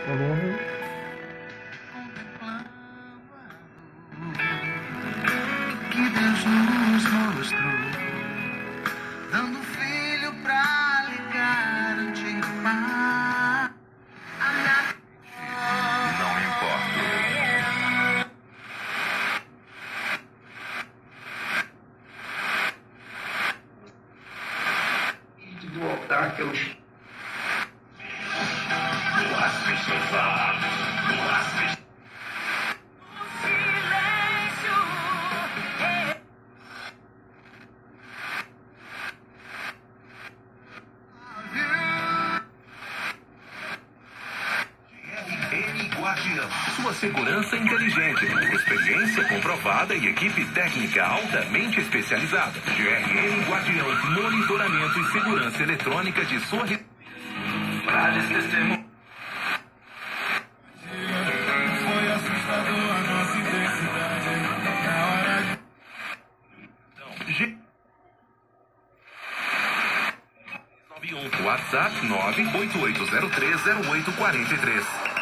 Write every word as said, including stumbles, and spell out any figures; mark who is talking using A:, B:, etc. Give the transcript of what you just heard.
A: Uhum.
B: Que Deus nos mostrou, dando filho pra lhe garantir paz.
C: Não importa.
A: Do altar que eu...
C: Guardião. Sua segurança inteligente, experiência comprovada e equipe técnica altamente especializada. G R N Guardião, monitoramento e segurança eletrônica de sua... Frades testemunho.
B: Foi assustador a nossa intensidade na hora de...
C: G... WhatsApp nove oito oito zero três zero oito quatro três.